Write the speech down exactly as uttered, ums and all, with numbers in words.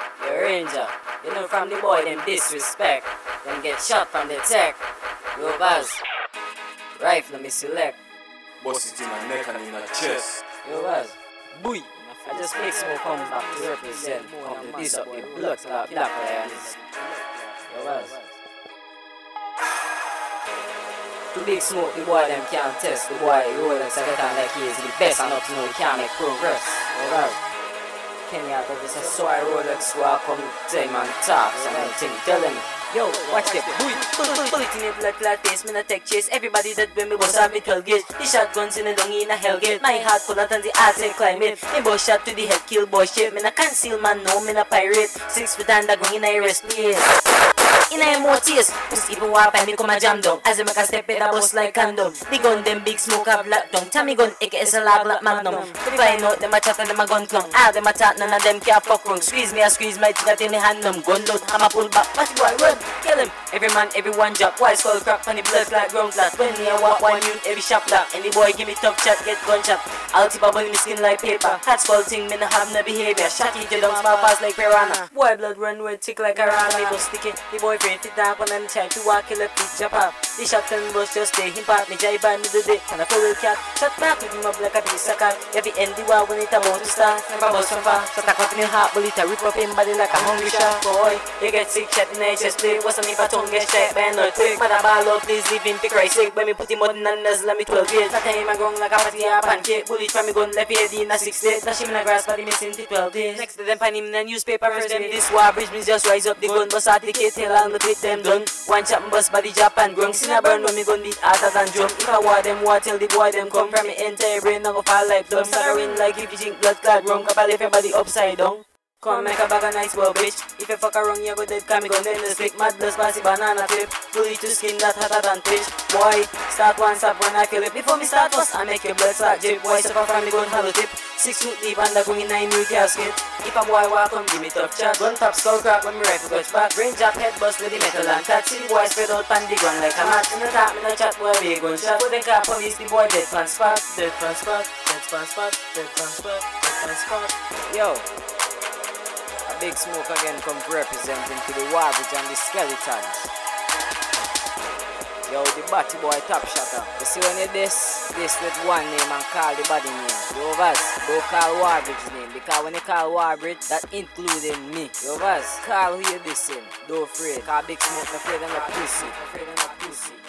Yo, Ranger, you know from the boy them disrespect, them get shot from the tech. Yo, Baz, rifle me select. Bust it in my neck and in my chest. Yo, Baz, boy, I just make smoke come back to represent. Come to this up with blood clot, black lions. Yo, Baz. To big smoke, the boy them can't test. The boy Rolex I get on like he is the best and up to know he can't make progress. Yo, Baz. Kenya, but this is so I Rolex who I come tell man talks and everything. Tell them, yo, watch them. Bullet in the blood clot face, me not take chase. Everybody that when me bust have me twelve gauge. The shotguns in the dung in a hellgate. My heart full of than the Arctic climate. Me boy shot to the head, kill boy shape. Me not conceal man, no, me not pirate. Six foot under going in a rest place. In a more tears, pussy even walk by me come a jam down. As I make a step in a bus like condom. The gun them big smoke a black tongue. Tommy gun A K S a lag like magnum. To find out them a chat and them a gun clung. All them a talk, none of them can't fuck wrong. Squeeze me a squeeze my trigger till me hand them. Gun load, I'm a pull back. Watch boy run, kill him. Every man, everyone drop. Why skull crack on the blood like ground flat. When me a walk one youth, every shop lock. Any boy give me tough chat, get gunshot. I'll tip up on me skin like paper. Hot skull thing, me no have no behavior. Shot eat you down, small pass like piranha. Boy blood run with tick like a rana. Me go sticky. The boy brain fit down on them try to walk kill a feet jump up. The shotgun bus just stay him part. Me jive and me do it. And a full cat. Shot back with him up like a piece of cat. If he end the war when it about to start. Never bust from far. Shot a cut in the heart, bullet a rip up him body like a hungry shark. Boy, you get sick shot in the chest play. What's on if a tongue get shot by no quick. Mother ball up, please leave him pick right sick. When me put him on the nuts, let me twelve gauge. That time I gone like a patty a pancake. Bullet from me gun left head in a six days. Dash him in a grass body missing to twelve days. Next to them find him in a newspaper first. Them this war bridge me just rise up the gun. Bust out the kid tail and look with them done. One chop bust body drop and grung. Sin a burn when me gun beat harder than drum. If I war them war tell the boy them come from me entire brain and go fall like plum. Staggering like if you drink blood clot rum. Couple if your body upside down. Come make a bag of nice boy bitch. If you fuck around you go dead, cause me gun in the stick. Mad bless passy banana tip. Bullet to skin that hotter than fish. Boy, start one stop when I feel it. Before me start first, I make your blood start drip. Boy, suffer from me gun hollow tip. Six foot deep and I go in nine new casket. If a boy walk come give me tough chat. Gun top skull crack when me rifle touch back. Brain drop head bust with the metal and cat. See the boy spread out pan the gun like a mat. In the top me no chat boy big gun shot. Put the car police the boy dead pan spot. Dead pan spot. Dead pan spot. Dead pan spot. Dead pan spot. Yo. Big Smoke again come representing to the Warbridge and the Skeletons. Yo, the batty boy top shotter. You see when you this, this with one name and call the body name. Yo, Vaz, don't call Warbridge's name because when you call Warbridge, that including me. Yo, Vaz, call who you dissing. Don't afraid. Cause Big Smoke afraid of no pussy. Afraid of no pussy.